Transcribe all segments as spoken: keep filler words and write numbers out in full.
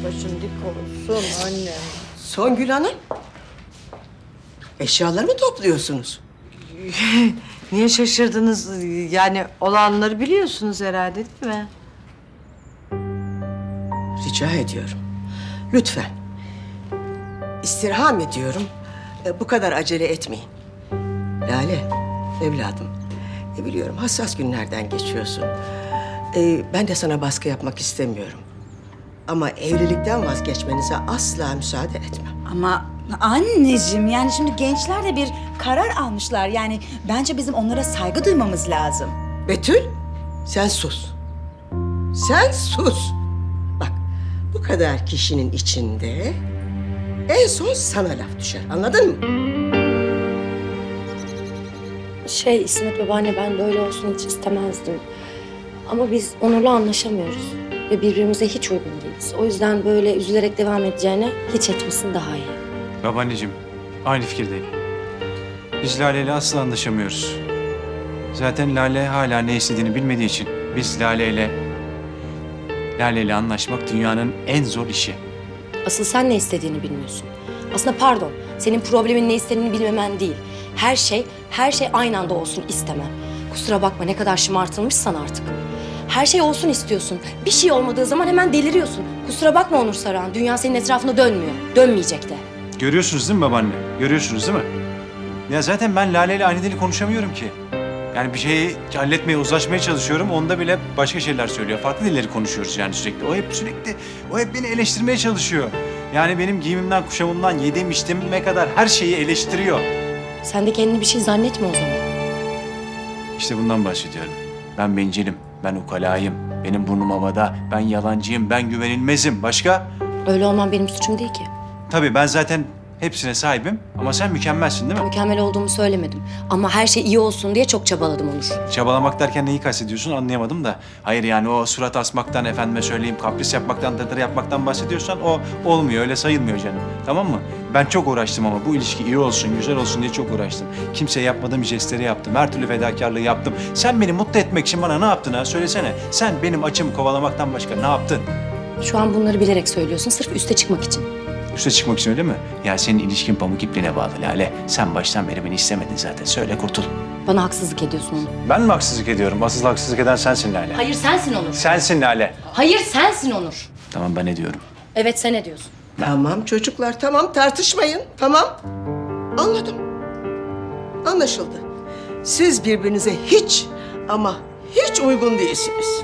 başın dik olsun annem. Songül Hanım. Eşyaları mı topluyorsunuz? Niye şaşırdınız? Yani olanları biliyorsunuz herhalde değil mi? Rica ediyorum. Lütfen. İstirham ediyorum. E, bu kadar acele etmeyin. Lale, evladım. E, biliyorum hassas günlerden geçiyorsun. E, ben de sana baskı yapmak istemiyorum. Ama evlilikten vazgeçmenize asla müsaade etmem. Ama anneciğim yani şimdi gençler de bir karar almışlar. Yani bence bizim onlara saygı duymamız lazım. Betül, sen sus. Sen sus. Bak, bu kadar kişinin içinde en son sana laf düşer. Anladın mı? Şey İsmet babaanne, ben böyle olsun hiç istemezdim. Ama biz Onur'la anlaşamıyoruz. Ve birbirimize hiç uygun değiliz. O yüzden böyle üzülerek devam edeceğine hiç etmesin daha iyi. Babaanneciğim, aynı fikirdeyim. Biz Lale ile asla anlaşamıyoruz. Zaten Lale hala ne istediğini bilmediği için biz Lale ile Lale ile anlaşmak dünyanın en zor işi. Asıl sen ne istediğini bilmiyorsun. Aslında pardon, senin problemin ne istediğini bilmemen değil. Her şey, her şey aynı anda olsun istemem. Kusura bakma, ne kadar şımartılmışsan artık. Her şey olsun istiyorsun. Bir şey olmadığı zaman hemen deliriyorsun. Kusura bakma Onur Saruhan, dünya senin etrafında dönmüyor. Dönmeyecek de. Görüyorsunuz değil mi babaanne? Görüyorsunuz değil mi? Ya zaten ben Lale ile aynı dili konuşamıyorum ki. Yani bir şeyi halletmeye, uzlaşmaya çalışıyorum. Onda bile başka şeyler söylüyor. Farklı dilleri konuşuyoruz yani sürekli. O hep sürekli, o hep beni eleştirmeye çalışıyor. Yani benim giyimimden, kuşamımdan, yediğim içtiğime kadar her şeyi eleştiriyor. Sen de kendini bir şey zannetme o zaman. İşte bundan bahsediyorum. Ben bencilim, ben ukalayım. Benim burnum havada, ben yalancıyım, ben güvenilmezim. Başka? Öyle olman benim suçum değil ki. Tabii ben zaten hepsine sahibim ama sen mükemmelsin değil mi? Mükemmel olduğumu söylemedim. Ama her şey iyi olsun diye çok çabaladım Onur. Çabalamak derken neyi kastediyorsun anlayamadım da. Hayır yani o surat asmaktan, efendime söyleyeyim, kapris yapmaktan, tırtır yapmaktan bahsediyorsan o olmuyor, öyle sayılmıyor canım. Tamam mı? Ben çok uğraştım ama bu ilişki iyi olsun, güzel olsun diye çok uğraştım. Kimseye yapmadığım jestleri yaptım, her türlü fedakarlığı yaptım. Sen beni mutlu etmek için bana ne yaptın ha? Söylesene. Sen benim açımı kovalamaktan başka ne yaptın? Şu an bunları bilerek söylüyorsun, sırf üste çıkmak için. Üste çıkmak için öyle mi? Ya senin ilişkin pamuk ipliğine bağlı Lale. Sen baştan beri beni istemedin zaten. Söyle kurtul. Bana haksızlık ediyorsun Onur. Ben mi haksızlık ediyorum? Asıl haksızlık eden sensin Lale. Hayır sensin Onur. Sensin Lale. Hayır sensin Onur. Tamam ben ne diyorum? Evet sen ne diyorsun? Tamam çocuklar, tamam tartışmayın. Tamam. Anladım. Anlaşıldı. Siz birbirinize hiç ama hiç uygun değilsiniz.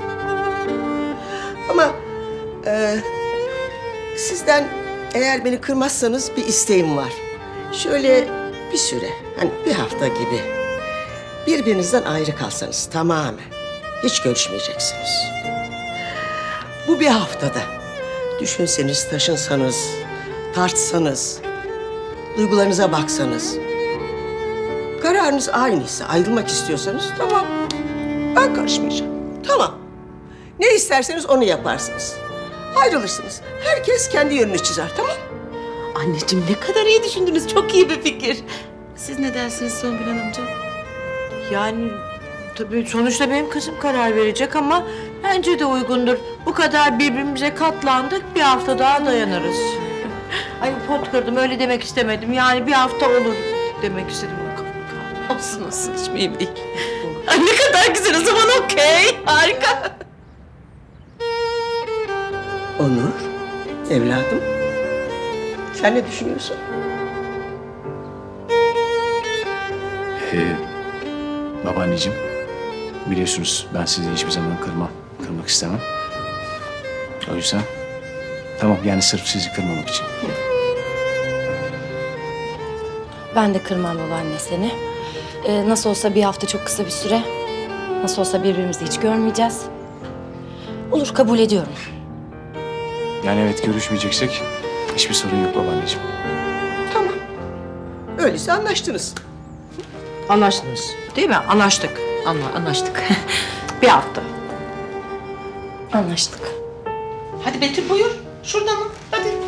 Ama e, sizden eğer beni kırmazsanız bir isteğim var. Şöyle bir süre, hani bir hafta gibi birbirinizden ayrı kalsanız tamamen. Hiç görüşmeyeceksiniz. Bu bir haftada düşünseniz, taşınsanız, tartsanız, duygularınıza baksanız. Kararınız aynıysa, ayrılmak istiyorsanız tamam. Ben karışmayacağım. Tamam. Ne isterseniz onu yaparsınız. Ayrılırsınız. Herkes kendi yönünü çizer, tamam? Anneciğim ne kadar iyi düşündünüz. Çok iyi bir fikir. Siz ne dersiniz Songül Hanımcığım? Yani tabii sonuçta benim kızım karar verecek ama bence de uygundur. Bu kadar birbirimize katlandık, bir hafta daha dayanırız. Ay pot kırdım, öyle demek istemedim. Yani bir hafta olur demek istedim. Olsun olsun hiç mühim değil. Ay ne kadar güzel o zaman okey. Harika. Onur, evladım. Sen ne düşünüyorsun? Ee, babaanneciğim, biliyorsunuz ben sizi hiçbir zaman kırmam, kırmak istemem. O yüzden tamam yani sırf sizi kırmamak için. Ben de kırmam babaanne seni. Ee, nasıl olsa bir hafta çok kısa bir süre. Nasıl olsa birbirimizi hiç görmeyeceğiz. Olur, kabul ediyorum. Yani evet görüşmeyeceksek hiçbir sorun yok babaanneciğim. Tamam. Öyleyse anlaştınız. Anlaştınız değil mi? Anlaştık. Anla, anlaştık. Bir hafta. Anlaştık. Hadi Betül buyur. Şurada mı? Hadi.